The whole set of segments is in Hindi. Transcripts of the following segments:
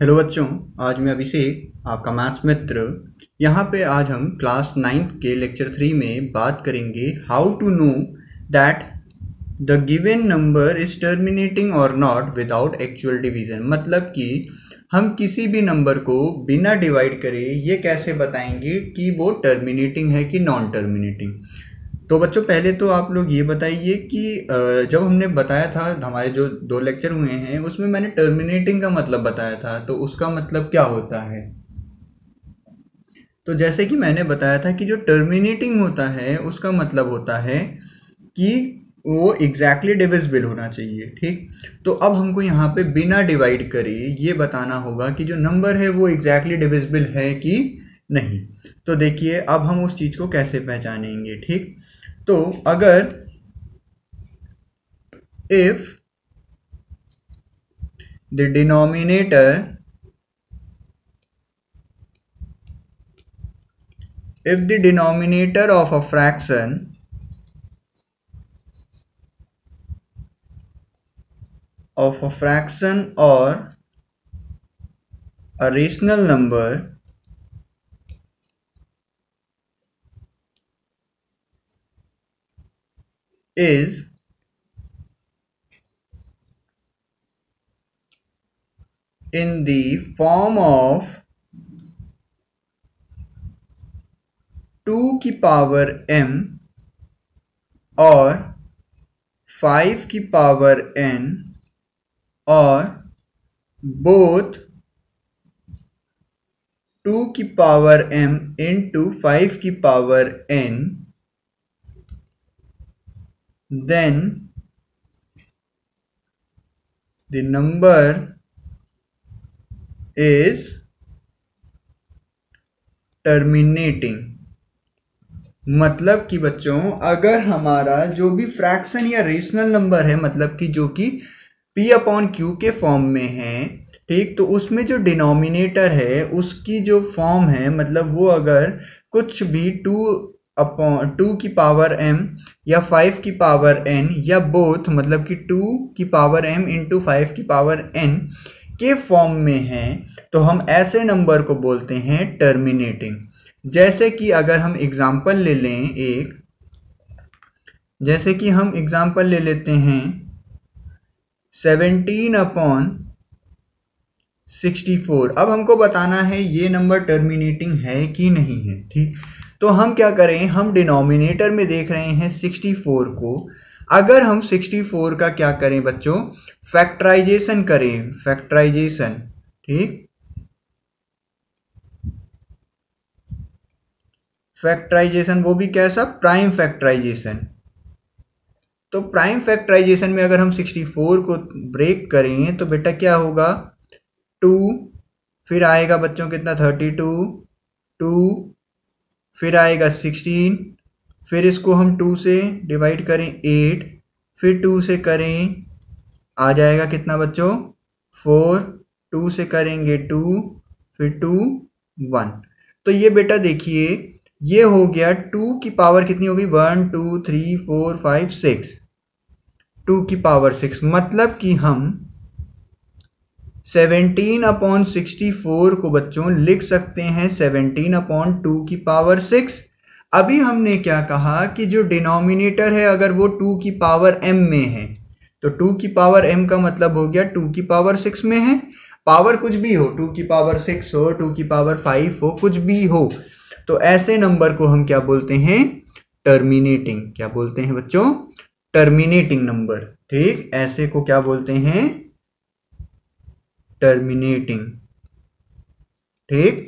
हेलो बच्चों, आज मैं अभिषेक आपका मैथ्स मित्र। यहाँ पे आज हम क्लास 9th के लेक्चर 3 में बात करेंगे how to know that the given number is terminating और नॉट विदाउट एक्चुअल डिवीजन। मतलब कि हम किसी भी नंबर को बिना डिवाइड करे ये कैसे बताएंगे कि वो टर्मिनेटिंग है कि नॉन टर्मिनेटिंग। तो बच्चों पहले तो आप लोग ये बताइए कि जब हमने बताया था हमारे जो 2 लेक्चर हुए हैं उसमें मैंने टर्मिनेटिंग का मतलब बताया था, तो उसका मतलब क्या होता है। तो जैसे कि मैंने बताया था कि जो टर्मिनेटिंग होता है उसका मतलब होता है कि वो एग्जैक्टली डिविजिबल होना चाहिए। ठीक, तो अब हमको यहाँ पे बिना डिवाइड करे ये बताना होगा कि जो नंबर है वो एग्जैक्टली डिविजिबल है कि नहीं। तो देखिए अब हम उस चीज़ को कैसे पहचानेंगे। ठीक, तो अगर if the denominator of a fraction or a rational number is in the form of 2 की पावर m और 5 की पावर n और both 2 की पावर m into 5 की power n, then the number is terminating. मतलब कि बच्चों अगर हमारा जो भी फ्रैक्शन या रेशनल नंबर है, मतलब कि जो कि p अपॉन क्यू के फॉर्म में है, ठीक, तो उसमें जो डिनोमिनेटर है उसकी जो फॉर्म है, मतलब वो अगर कुछ भी 2 की पावर m या 5 की पावर n या बोथ, मतलब कि 2 की पावर m इंटू 5 की पावर n के फॉर्म में है, तो हम ऐसे नंबर को बोलते हैं टर्मिनेटिंग। जैसे कि अगर हम एग्जाम्पल ले लें जैसे कि हम एग्जाम्पल ले लेते हैं 17/64। अब हमको बताना है ये नंबर टर्मिनेटिंग है कि नहीं है। ठीक, तो हम क्या करें, हम डिनोमिनेटर में देख रहे हैं 64 को। अगर हम 64 का क्या करें बच्चों, फैक्टराइजेशन करें, फैक्टराइजेशन। ठीक, फैक्टराइजेशन वो भी कैसा, प्राइम फैक्टराइजेशन। तो प्राइम फैक्टराइजेशन में अगर हम 64 को ब्रेक करें तो बेटा क्या होगा, 2, फिर आएगा बच्चों कितना 32, 2, फिर आएगा 16, फिर इसको हम 2 से डिवाइड करें 8, फिर 2 से करें आ जाएगा कितना बच्चों 4, 2 से करेंगे 2, फिर 2, 1। तो ये बेटा देखिए ये हो गया 2 की पावर कितनी होगी, 1 2 3 4 5 6, 2 की पावर 6। मतलब कि हम 17/64 को बच्चों लिख सकते हैं 17/2 की पावर 6। अभी हमने क्या कहा कि जो डिनोमिनेटर है अगर वो 2 की पावर m में है, तो 2 की पावर m का मतलब हो गया 2 की पावर 6 में है। पावर कुछ भी हो, 2 की पावर 6 हो, 2 की पावर 5 हो, कुछ भी हो, तो ऐसे नंबर को हम क्या बोलते हैं, टर्मिनेटिंग। क्या बोलते हैं बच्चों, टर्मिनेटिंग नंबर। ठीक, ऐसे को क्या बोलते हैं, टर्मिनेटिंग। ठीक,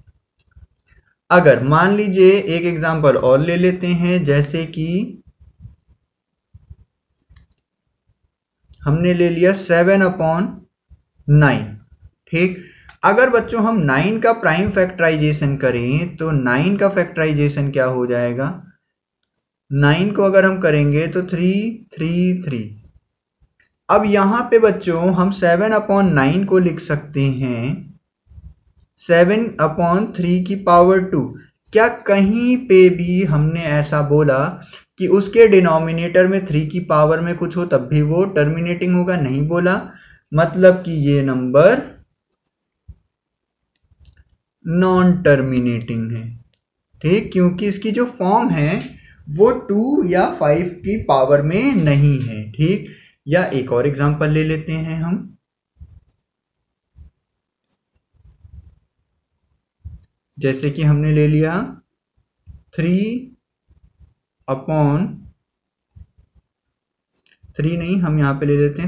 अगर मान लीजिए एक एग्जांपल और ले लेते हैं, जैसे कि हमने ले लिया 7/9। ठीक, अगर बच्चों हम 9 का प्राइम फैक्टराइजेशन करें तो 9 का फैक्टराइजेशन क्या हो जाएगा, 9 को अगर हम करेंगे तो 333। अब यहां पे बच्चों हम 7/9 को लिख सकते हैं 7/3 की पावर 2। क्या कहीं पे भी हमने ऐसा बोला कि उसके डिनोमिनेटर में 3 की पावर में कुछ हो तब भी वो टर्मिनेटिंग होगा? नहीं बोला। मतलब कि ये नंबर नॉन टर्मिनेटिंग है। ठीक, क्योंकि इसकी जो फॉर्म है वो 2 या 5 की पावर में नहीं है। ठीक, या एक और एग्जांपल ले लेते हैं हम, जैसे कि हमने ले लिया 3/3 नहीं, हम यहाँ पे ले लेते हैं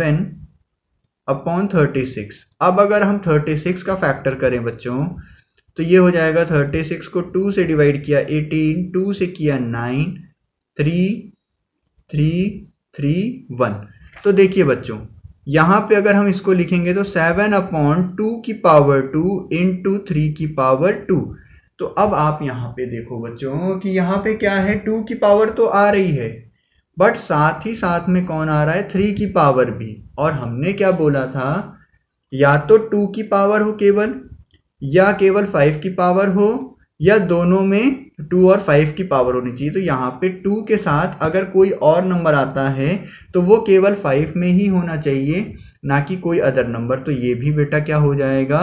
7/36। अब अगर हम 36 का फैक्टर करें बच्चों, तो ये हो जाएगा 36 को 2 से डिवाइड किया 18, 2 से किया 9, 3 3 3 1। तो देखिए बच्चों, यहाँ पे अगर हम इसको लिखेंगे तो 7/2 की पावर 2 इंटू 3 की पावर 2। तो अब आप यहाँ पे देखो बच्चों कि यहाँ पे क्या है, 2 की पावर तो आ रही है, बट साथ ही साथ में कौन आ रहा है, 3 की पावर भी। और हमने क्या बोला था, या तो 2 की पावर हो केवल, या केवल 5 की पावर हो, या दोनों में 2 और 5 की पावर होनी चाहिए। तो यहाँ पे 2 के साथ अगर कोई और नंबर आता है तो वो केवल 5 में ही होना चाहिए, ना कि कोई अदर नंबर। तो ये भी बेटा क्या हो जाएगा,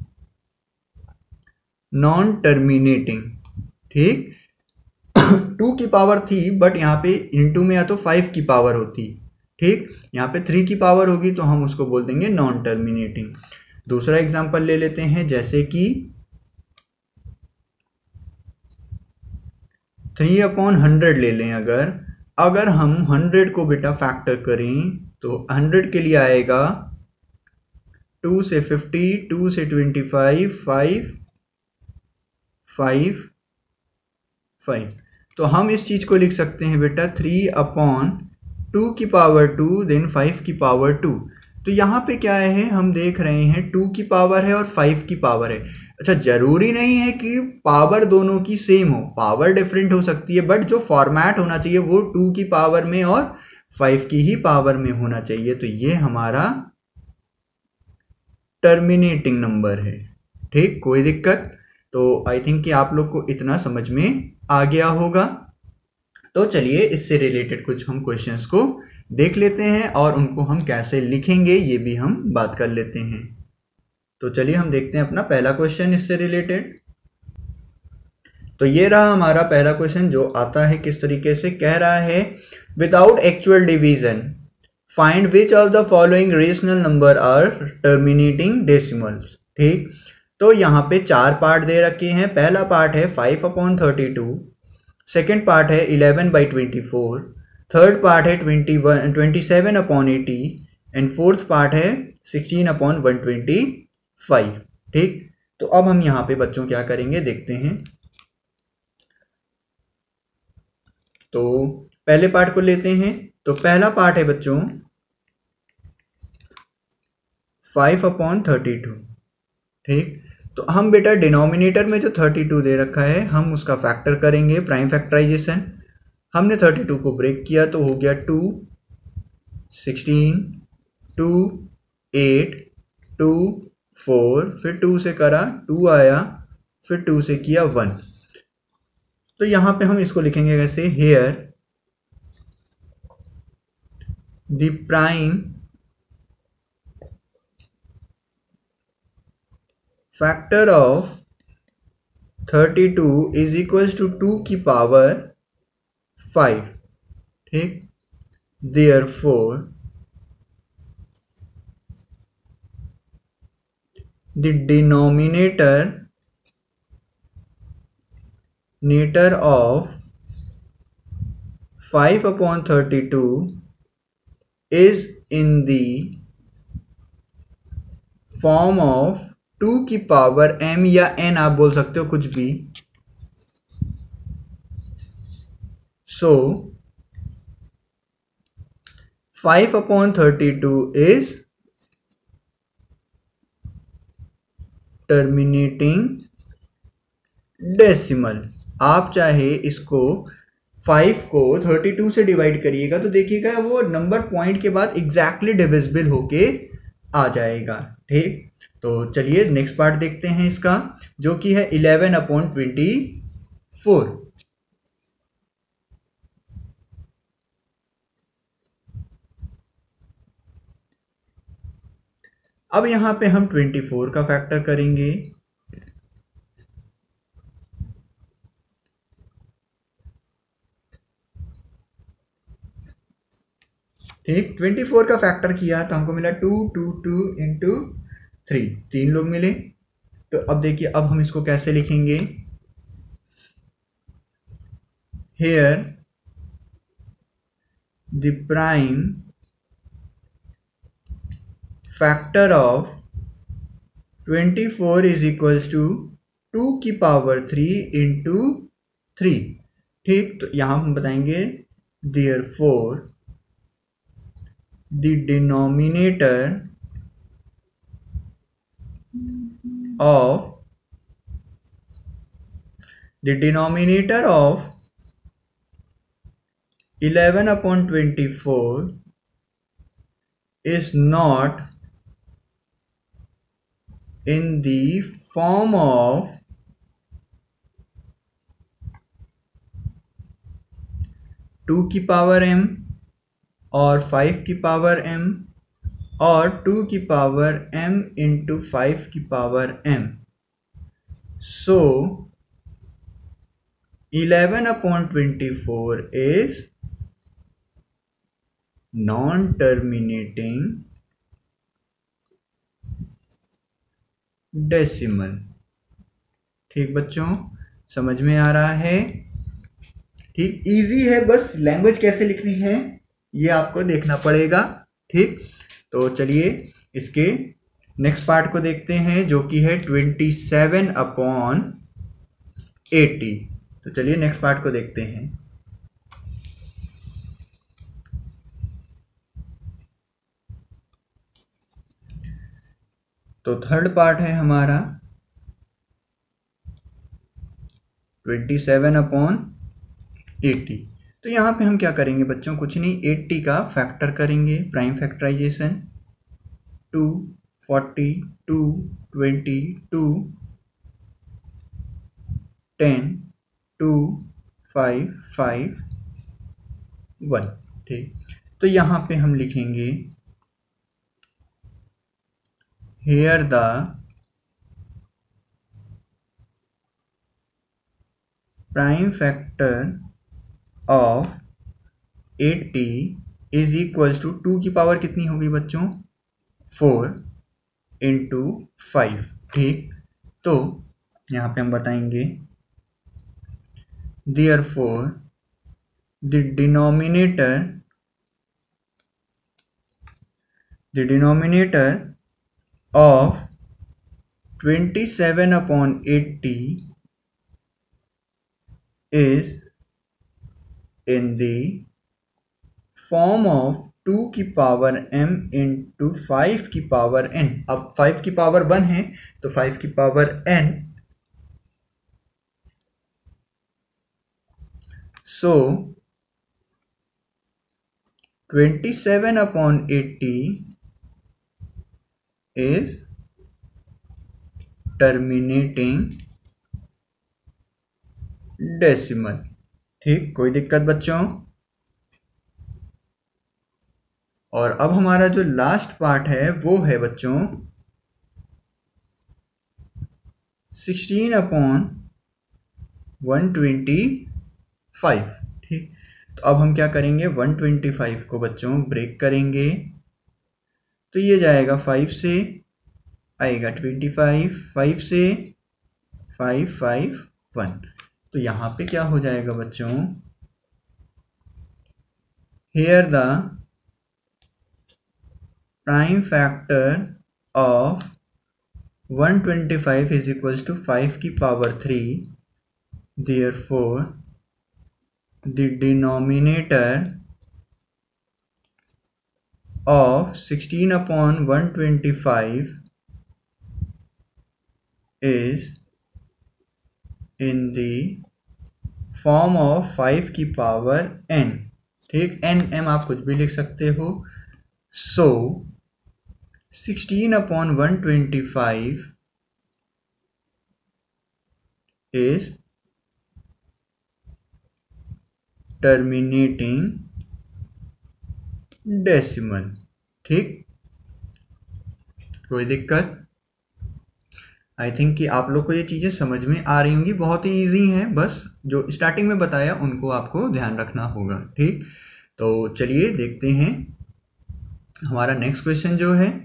नॉन टर्मिनेटिंग। ठीक, 2 की पावर थी बट यहाँ पे इंटू में या तो 5 की पावर होती। ठीक, यहाँ पे 3 की पावर होगी तो हम उसको बोल देंगे नॉन टर्मिनेटिंग। दूसरा एग्जांपल ले लेते हैं, जैसे कि 3/100 ले लें। अगर अगर हम 100 को बेटा फैक्टर करें तो 100 के लिए आएगा 2 से 50, 2 से 25, 5 5 5। तो हम इस चीज को लिख सकते हैं बेटा 3/2 की पावर 2 देन 5 की पावर 2। तो यहाँ पे क्या है, हम देख रहे हैं 2 की पावर है और 5 की पावर है। अच्छा, जरूरी नहीं है कि पावर दोनों की सेम हो, पावर डिफरेंट हो सकती है, बट जो फॉर्मेट होना चाहिए वो 2 की पावर में और 5 की ही पावर में होना चाहिए। तो ये हमारा टर्मिनेटिंग नंबर है। ठीक, कोई दिक्कत? तो आई थिंक कि आप लोग को इतना समझ में आ गया होगा। तो चलिए इससे रिलेटेड कुछ हम क्वेश्चंस को देख लेते हैं और उनको हम कैसे लिखेंगे ये भी हम बात कर लेते हैं। तो चलिए हम देखते हैं अपना पहला क्वेश्चन इससे रिलेटेड। तो ये रहा हमारा पहला क्वेश्चन, जो आता है किस तरीके से, कह रहा है without actual division find which of the following rational number are terminating decimals. ठीक, तो यहाँ पे 4 पार्ट दे रखे हैं। पहला पार्ट है 5/32, सेकेंड पार्ट है 11/24, थर्ड पार्ट है 27/80 एंड फोर्थ पार्ट है 16/125। ठीक, तो अब हम यहाँ पे बच्चों क्या करेंगे देखते हैं। तो पहले पार्ट को लेते हैं। तो पहला पार्ट है बच्चों 5/32। ठीक, तो हम बेटा डिनोमिनेटर में जो 32 दे रखा है हम उसका फैक्टर करेंगे, प्राइम फैक्टराइजेशन। हमने 32 को ब्रेक किया तो हो गया 2, 16, 2, 8, 2, 4, फिर 2 से करा 2 आया, फिर 2 से किया 1। तो यहां पे हम इसको लिखेंगे कैसे, here the prime factor of 32 is equals to 2 की पावर 5। ठीक, therefore the denominator of 5/32 is in the form of 2 की पावर m या n, आप बोल सकते हो कुछ भी। So 5/32 is terminating decimal. आप चाहे इसको 5 को 32 से डिवाइड करिएगा तो देखिएगा वो नंबर पॉइंट के बाद एग्जैक्टली डिविजिबल होके आ जाएगा। ठीक, तो चलिए नेक्स्ट पार्ट देखते हैं इसका, जो कि है 11/24। अब यहां पे हम 24 का फैक्टर करेंगे। ठीक, 24 का फैक्टर किया तो हमको मिला 2 2 2 इंटू 3, 3 लोग मिले। तो अब देखिए, अब हम इसको कैसे लिखेंगे। Here the prime factor of 24 is equals to 2 की पावर 3 इंटू 3। ठीक, तो यहां हम बताएंगे therefore the denominator of 11/24 is not in the form of 2 की पावर m और 5 की पावर m और 2 की पावर m इंटू 5 की power m। So 11/24 is non-terminating decimal. ठीक बच्चों, समझ में आ रहा है। ठीक, इजी है, बस लैंग्वेज कैसे लिखनी है ये आपको देखना पड़ेगा। ठीक, तो चलिए इसके नेक्स्ट पार्ट को देखते हैं जो कि है 27/80। तो चलिए नेक्स्ट पार्ट को देखते हैं। तो थर्ड पार्ट है हमारा 27/80। तो यहाँ पे हम क्या करेंगे बच्चों, कुछ नहीं, 80 का फैक्टर करेंगे, प्राइम फैक्टराइजेशन। 2 40 2 20 2 10 2 5 5 1। ठीक, तो यहाँ पे हम लिखेंगे here the prime factor of 80 is equals to 2 की पावर कितनी होगी बच्चों, 4 इंटू 5। ठीक, तो यहाँ पे हम बताएंगे therefore the denominator of 27/80 is in the form of 2 की पावर m इंटू 5 की पावर n। अब 5 की पावर 1 है तो 5 की power n। So 27/80 is terminating decimal. ठीक, कोई दिक्कत बच्चों। और अब हमारा जो लास्ट पार्ट है वो है बच्चों 16/125। ठीक, तो अब हम क्या करेंगे, 125 को बच्चों ब्रेक करेंगे तो ये जाएगा 5 से, आएगा 25, 5 से 5 5 1। तो यहाँ पे क्या हो जाएगा बच्चों, here the prime factor of 125 is equals to 5 की power 3। therefore the denominator of 16/125 is in the form of 5 की पावर n। ठीक, n m आप कुछ भी लिख सकते हो। So 16/125 is terminating decimal. ठीक, कोई दिक्कत। आई थिंक कि आप लोग को ये चीज़ें समझ में आ रही होंगी, बहुत ही ईजी हैं, बस जो स्टार्टिंग में बताया उनको आपको ध्यान रखना होगा। ठीक, तो चलिए देखते हैं हमारा नेक्स्ट क्वेश्चन जो है,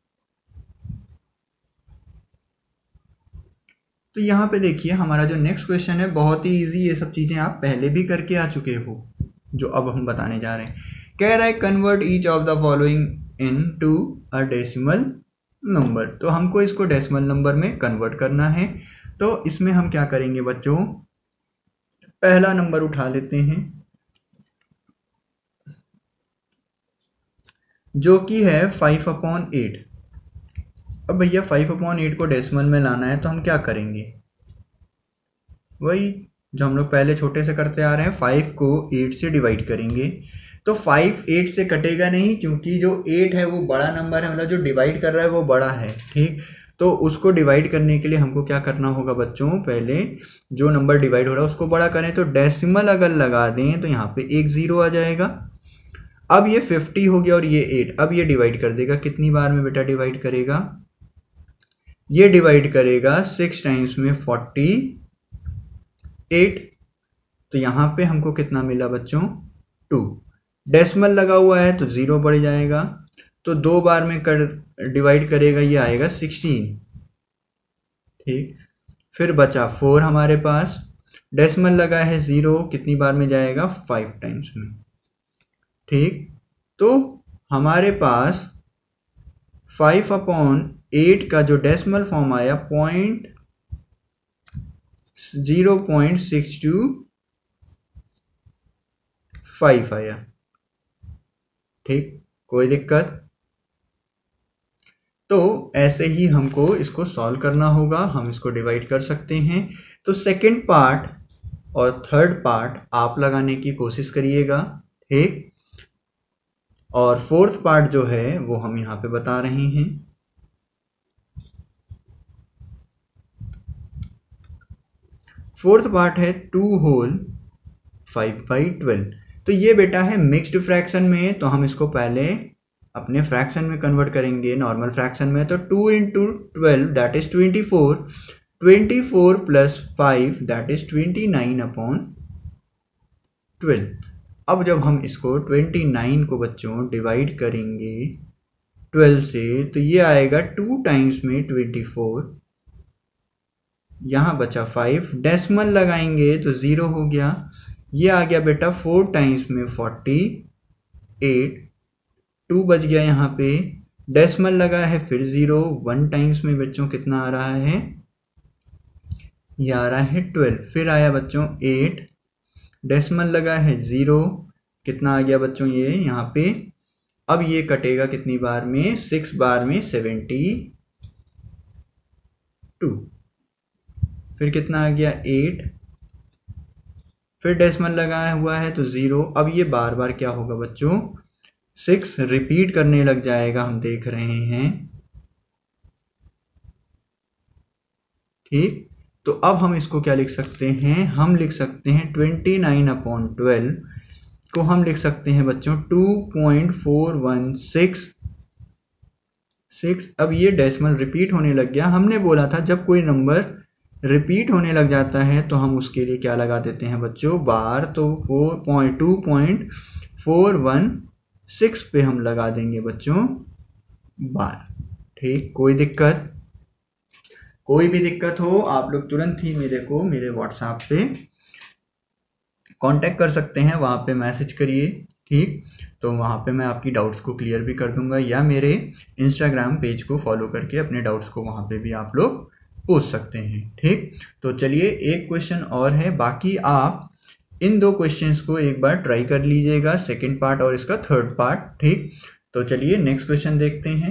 तो यहाँ पे देखिए हमारा जो नेक्स्ट क्वेश्चन है बहुत ही इजी, ये सब चीज़ें आप पहले भी करके आ चुके हो जो अब हम बताने जा रहे हैं। कह रहा है convert each of the following into a decimal number, तो हमको इसको डेसिमल नंबर में कन्वर्ट करना है। तो इसमें हम क्या करेंगे बच्चों, पहला नंबर उठा लेते हैं जो कि है 5/8। अब भैया 5/8 को डेसिमल में लाना है तो हम क्या करेंगे, वही जो हम लोग पहले छोटे से करते आ रहे हैं, 5 को 8 से डिवाइड करेंगे। तो 5 8 से कटेगा नहीं क्योंकि जो 8 है वो बड़ा नंबर है, मतलब जो डिवाइड कर रहा है वो बड़ा है, ठीक। तो उसको डिवाइड करने के लिए हमको क्या करना होगा बच्चों, पहले जो नंबर डिवाइड हो रहा है उसको बड़ा करें, तो डेसिमल अगर लगा दें तो यहाँ पे एक 0 आ जाएगा। अब ये 50 हो गया और ये 8, अब ये डिवाइड कर देगा कितनी बार में बेटा डिवाइड करेगा, ये डिवाइड करेगा 6 टाइम्स में 48। तो यहाँ पे हमको कितना मिला बच्चों, 2। डेसिमल लगा हुआ है तो 0 बढ़ जाएगा, तो 2 बार में डिवाइड करेगा, ये आएगा 16, ठीक। फिर बचा 4 हमारे पास, डेसिमल लगा है 0, कितनी बार में जाएगा, 5 टाइम्स में, ठीक। तो हमारे पास 5/8 का जो डेसिमल फॉर्म आया 0.0625 आया, ठीक, कोई दिक्कत। तो ऐसे ही हमको इसको सॉल्व करना होगा, हम इसको डिवाइड कर सकते हैं। तो सेकंड पार्ट और थर्ड पार्ट आप लगाने की कोशिश करिएगा, ठीक। और फोर्थ पार्ट जो है वो हम यहाँ पे बता रहे हैं। फोर्थ पार्ट है 2 होल 5/12। तो ये बेटा है मिक्स्ड फ्रैक्शन में, तो हम इसको पहले अपने फ्रैक्शन में कन्वर्ट करेंगे, नॉर्मल फ्रैक्शन में। तो 2 × 12 दैट इज 24, 24 + 5 दैट इज 29/12। अब जब हम इसको 29 को बच्चों डिवाइड करेंगे 12 से, तो ये आएगा 2 टाइम्स में 24, यहाँ बचा 5, डेसिमल लगाएंगे तो 0 हो गया, ये आ गया बेटा 4 टाइम्स में 48, 2 बच गया यहाँ पे, डेसिमल लगा है फिर 0, 1 टाइम्स में बच्चों कितना आ रहा है, ये आ रहा है 12, फिर आया बच्चों 8, डेसिमल लगा है 0, कितना आ गया बच्चों ये यहाँ पे, अब ये कटेगा कितनी बार में, 6 बार में 72, फिर कितना आ गया 8, फिर डेसिमल लगाया हुआ है तो 0, अब ये बार बार क्या होगा बच्चों, 6 रिपीट करने लग जाएगा, हम देख रहे हैं, ठीक। तो अब हम इसको क्या लिख सकते हैं, हम लिख सकते हैं 29/12 को हम लिख सकते हैं बच्चों 2.4166। अब ये डेसिमल रिपीट होने लग गया, हमने बोला था जब कोई नंबर रिपीट होने लग जाता है तो हम उसके लिए क्या लगा देते हैं बच्चों, बार। तो 2.416 पे हम लगा देंगे बच्चों बार, ठीक। कोई दिक्कत, कोई भी दिक्कत हो आप लोग तुरंत ही मेरे को मेरे व्हाट्सएप पे कांटेक्ट कर सकते हैं, वहाँ पे मैसेज करिए, ठीक। तो वहाँ पे मैं आपकी डाउट्स को क्लियर भी कर दूंगा, या मेरे इंस्टाग्राम पेज को फॉलो करके अपने डाउट्स को वहाँ पे भी आप लोग पूछ सकते हैं, ठीक। तो चलिए एक क्वेश्चन और है, बाकी आप इन 2 क्वेश्चंस को एक बार ट्राई कर लीजिएगा, सेकंड पार्ट और इसका थर्ड पार्ट, ठीक। तो चलिए नेक्स्ट क्वेश्चन देखते हैं।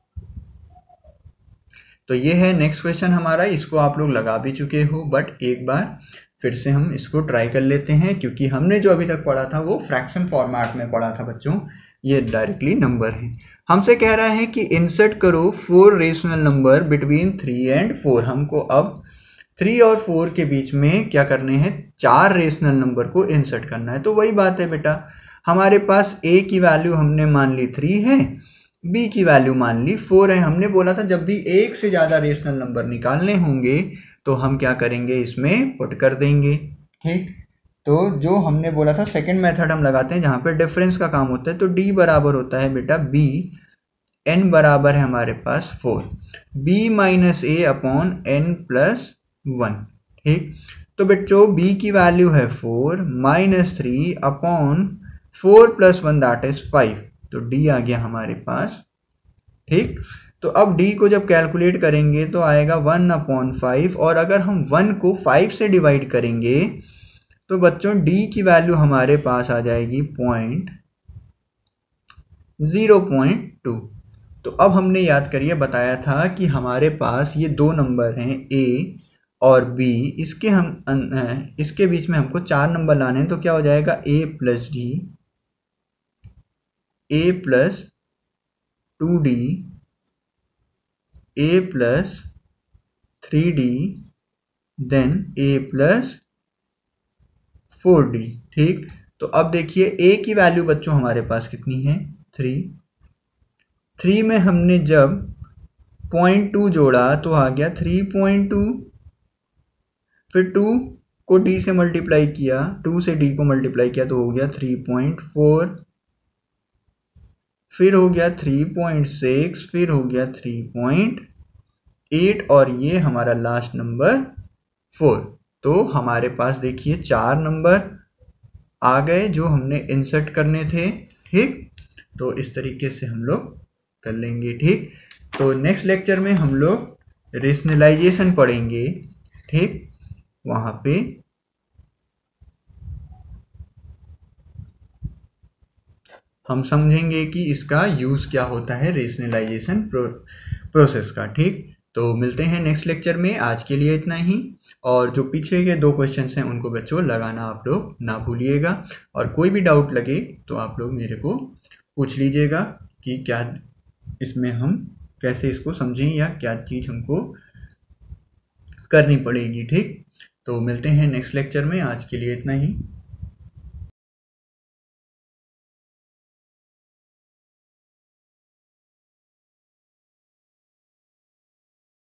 तो ये है नेक्स्ट क्वेश्चन हमारा, इसको आप लोग लगा भी चुके हो, बट एक बार फिर से हम इसको ट्राई कर लेते हैं, क्योंकि हमने जो अभी तक पढ़ा था वो फ्रैक्शन फॉर्मेट में पढ़ा था बच्चों, ये डायरेक्टली नंबर है। हमसे कह रहा है कि इंसर्ट करो 4 रेशनल नंबर बिटवीन 3 and 4। हमको अब 3 और 4 के बीच में क्या करने हैं, 4 रेशनल नंबर को इंसर्ट करना है। तो वही बात है बेटा, हमारे पास a की वैल्यू हमने मान ली 3 है, b की वैल्यू मान ली 4 है। हमने बोला था जब भी एक से ज़्यादा रेशनल नंबर निकालने होंगे तो हम क्या करेंगे, इसमें पुट कर देंगे, ठीक। तो जो हमने बोला था सेकंड मेथड हम लगाते हैं जहाँ पे डिफरेंस का काम होता है, तो d बराबर होता है बेटा b, n बराबर है हमारे पास 4, b minus a upon n plus 1। ठीक, तो बच्चों b की वैल्यू है 4 minus 3 upon 4 plus 1 that is 5, तो d आ गया हमारे पास। ठीक, तो अब d को जब कैलकुलेट करेंगे तो आएगा 1 अपॉन 5, और अगर हम 1 को 5 से डिवाइड करेंगे तो बच्चों d की वैल्यू हमारे पास आ जाएगी 0.2। तो अब हमने याद करिए बताया था कि हमारे पास ये दो नंबर हैं a और b, इसके बीच में हमको 4 नंबर लाने हैं, तो क्या हो जाएगा a plus d, a plus 2d, a plus 3d, then a plus 4d। ठीक, तो अब देखिए a की वैल्यू बच्चों हमारे पास कितनी है 3 में हमने जब 0.2 जोड़ा तो आ गया 3.2, फिर 2 को d से मल्टीप्लाई किया, 2 से d को मल्टीप्लाई किया तो हो गया 3.4, फिर हो गया 3.6, फिर हो गया 3.8, और ये हमारा लास्ट नंबर 4। तो हमारे पास देखिए 4 नंबर आ गए जो हमने इंसर्ट करने थे। ठीक, तो इस तरीके से हम लोग कर लेंगे। ठीक, तो नेक्स्ट लेक्चर में हम लोग रेशनलाइजेशन पढ़ेंगे। ठीक, वहाँ पे हम समझेंगे कि इसका यूज़ क्या होता है रेशनलाइजेशन प्रोसेस का। ठीक, तो मिलते हैं नेक्स्ट लेक्चर में, आज के लिए इतना ही। और जो पीछे के 2 क्वेश्चंस हैं उनको बच्चों लगाना आप लोग ना भूलिएगा, और कोई भी डाउट लगे तो आप लोग मेरे को पूछ लीजिएगा कि क्या इसमें हम कैसे इसको समझें या क्या चीज़ हमको करनी पड़ेगी। ठीक, तो मिलते हैं नेक्स्ट लेक्चर में, आज के लिए इतना ही।